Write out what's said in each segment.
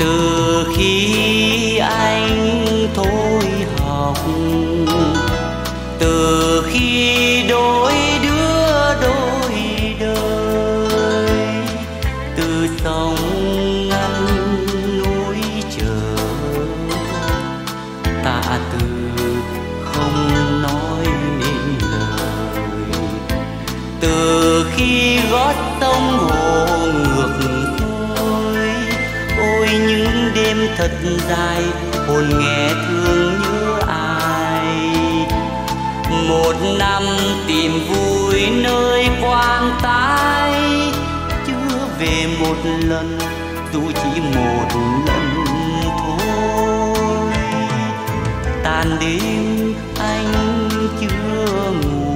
Từ khi anh thôi học, từ khi đôi đứa đôi đời, từ sông ngăn núi chờ, ta từ không nói nên lời. Từ khi gót sông hồ ngược xuôi, ôi những đêm thật dài, hồn nghe thương nhớ ai. Một năm tìm vui nơi quan tái, chưa về một lần, dù chỉ một lần thôi. Tàn đêm anh chưa ngủ,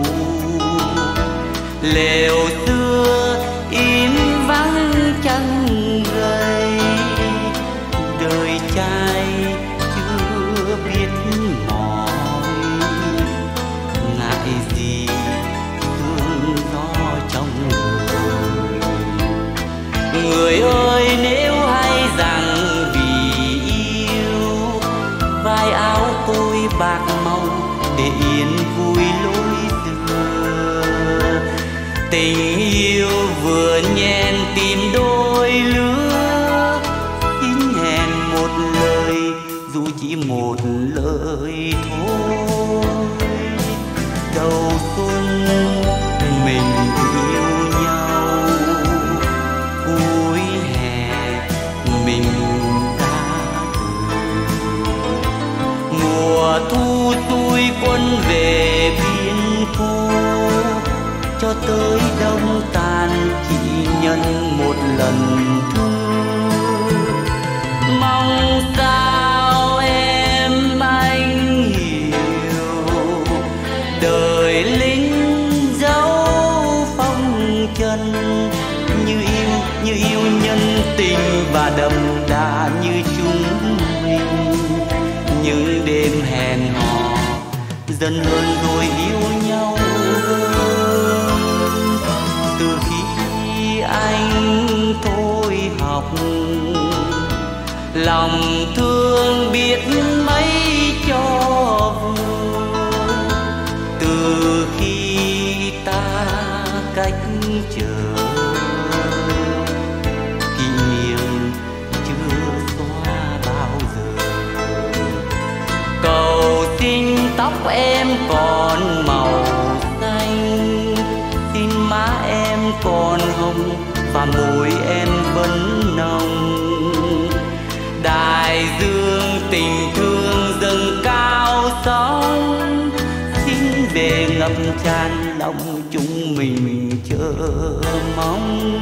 lều xưa im vắng chân gầy. Đời trai chưa biết mỏi, ngại gì thương gió trong đời. Người ơi nếu hay rằng vì yêu, vai áo tôi bạc màu để yên vui lối xưa. Tình yêu vừa nhen tìm đôi lứa, xin hẹn một lời dù chỉ một lời thôi. Đầu xuân mình yêu nhau, cuối hè mình đã từ. Mùa thu xuôi quân về biên phố, cho tới đông tàn chỉ nhân một lần thương. Mong sao em anh hiểu, đời lính dấu phong trần. Như yêu nhân tình và đậm đà như chúng mình. Những đêm hẹn hò dần hơn rồi yêu nhau hơn. Từ khi anh thôi học, lòng thương biết mấy cho vừa. Từ khi ta cách chờ, kỷ niệm chưa xóa bao giờ. Cầu xin tóc em còn màu xanh, xin má em còn hồng và môi em vẫn nồng. Đại dương tình thương dâng cao sóng, xin về ngập tràn lòng chúng mình chờ mong.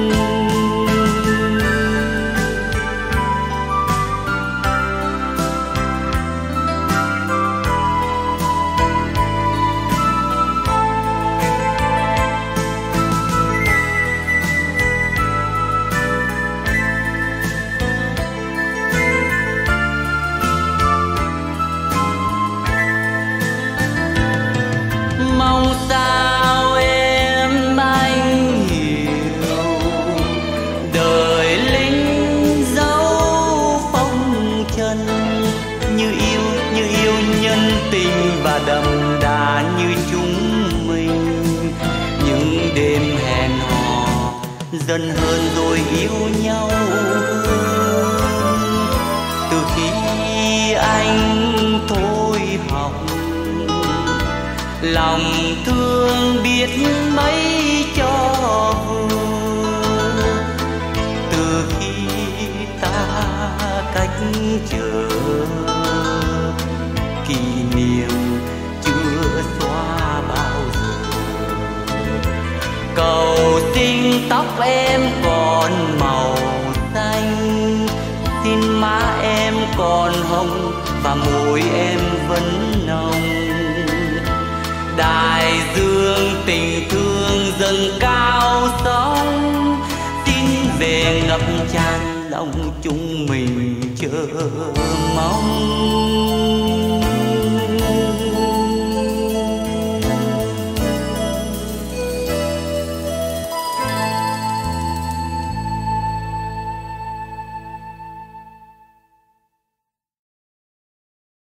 Mong sao em anh hiểu, đời lính dấu phong trần. Như yêu nhân tình và đậm đà như chúng mình. Những đêm hẹn hò dần hơn rồi yêu nhau hơn. Từ khi anh thôi học, lòng thương biết mấy cho vừa. Từ khi ta cách chờ, kỷ niệm chưa xóa bao giờ. Cầu xin tóc em còn màu xanh, xin má em còn hồng và môi em vẫn nồng. Đại dương tình thương dâng cao sóng, xin về ngập tràn lòng chúng mình chờ mong.